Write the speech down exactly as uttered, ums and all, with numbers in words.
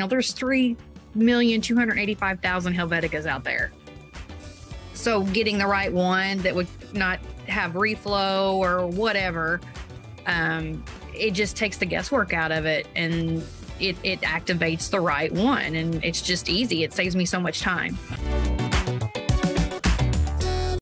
Now, there's three million two hundred eighty-five thousand Helveticas out there. So getting the right one that would not have reflow or whatever, um, it just takes the guesswork out of it, and it, it activates the right one, and it's just easy. It saves me so much time.